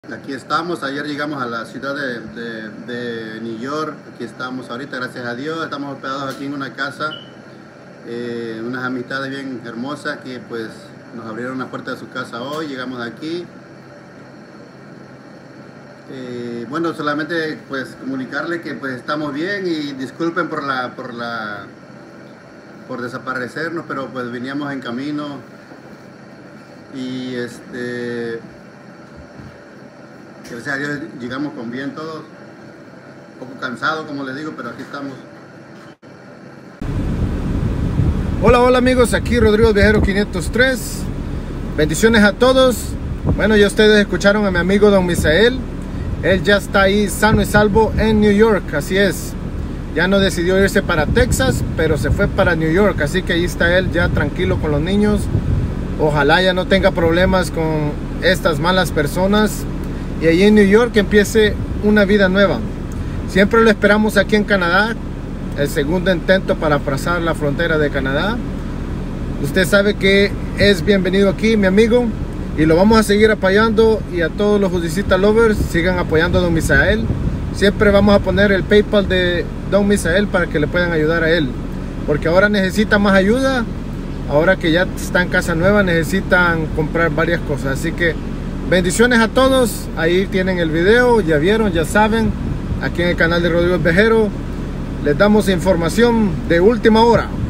Aquí estamos, ayer llegamos a la ciudad de New York. Aquí estamos ahorita, gracias a Dios, estamos hospedados aquí en una casa, unas amistades bien hermosas que pues nos abrieron la puerta de su casa hoy. Llegamos aquí. Bueno, solamente pues comunicarle que pues estamos bien y disculpen por desaparecernos, pero pues veníamos en camino y gracias a Dios llegamos con bien todos, un poco cansados como les digo, pero aquí estamos. Hola amigos, aquí Rodrigo el Viajero 503. Bendiciones a todos. Bueno, ya ustedes escucharon a mi amigo Don Misael. Él ya está ahí sano y salvo en New York, así es. Ya no decidió irse para Texas, pero se fue para New York. Así que ahí está él ya tranquilo con los niños. Ojalá ya no tenga problemas con estas malas personas. Y allí en New York empiece una vida nueva. Siempre lo esperamos aquí en Canadá. El segundo intento para pasar la frontera de Canadá. Usted sabe que es bienvenido aquí, mi amigo. Y lo vamos a seguir apoyando. Y a todos los Judicita Lovers, sigan apoyando a Don Misael. Siempre vamos a poner el PayPal de Don Misael para que le puedan ayudar a él. Porque ahora necesita más ayuda. Ahora que ya está en casa nueva, necesitan comprar varias cosas. Así que bendiciones a todos. Ahí tienen el video, ya vieron, ya saben. Aquí en el canal de Rodrigo el Viajero les damos información de última hora.